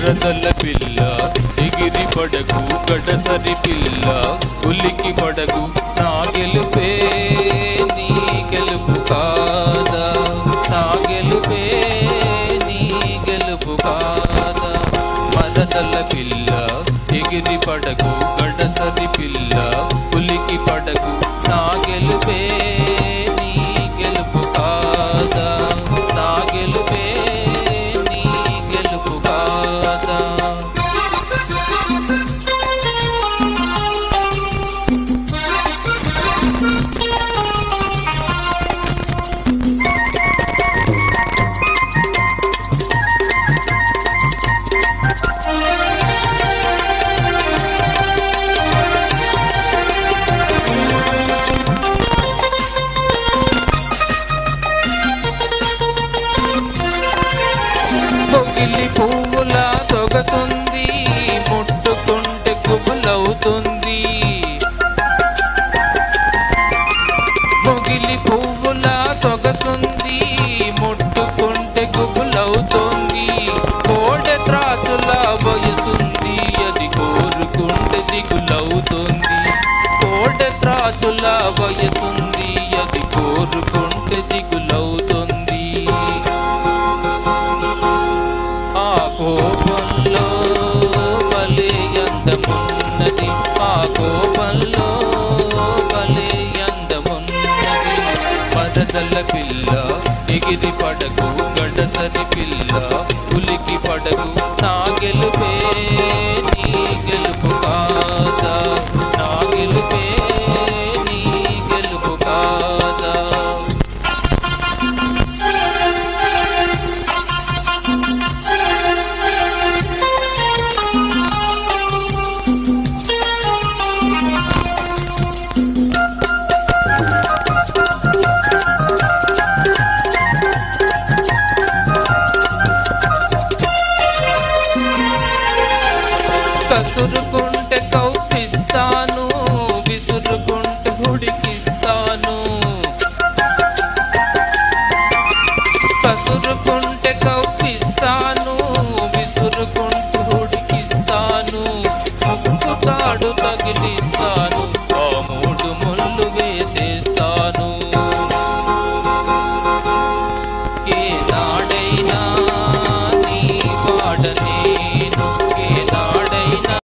మరదల పిల్ల ఎగిరి పడకు గడసరి పిల్ల ఉలికి పడకు నా గెలుపే నీ గెలుపు కాదా నా గెలుపే నీ గెలుపు కాదా మరదల పిల్ల ఎగిరి పడకు గడసరి పిల్ల ఉలికి పడకు నా గెలుపే నీ గెలుపు కాదా నా గెలుపే నీ గెలుపు కాదా పొగిలి పువ్వుల సొగసుంది ముట్టుకుంటే గుబులవుతుంది పొగిలి పువ్వుల సొగసుంది ముట్టుకుంటే గుబులవుతుంది కోడె త్రాసుల వయసుంది అది కోరుకుంటే దిగులవుతుంది కోడె త్రాసుల వయసుంది అది కోరుకుంటే దిగులవుతుంది కోపంలో బలే అందమున్నది ఆ కోపంలో బలే అందమున్నది మరదల పిల్ల ఎగిరి పడకు గడసరి పిల్ల ఉలికి పడకు నా గెలుపే నీ గెలుపు కాదా నా గెలుపే నీ గెలుపు కాదా కసురుకుంటే కౌపిస్తాను విసురుకుంటే హుడికిస్తాను కసురుకుంటే కౌపిస్తాను విసురుకుంటే హుడికిస్తాను ముక్కు తాడు తగిలిస్తాను ఆ మూడు ముళ్ళు వేసేస్తాను ఏ నాడైనా నీ వాడనే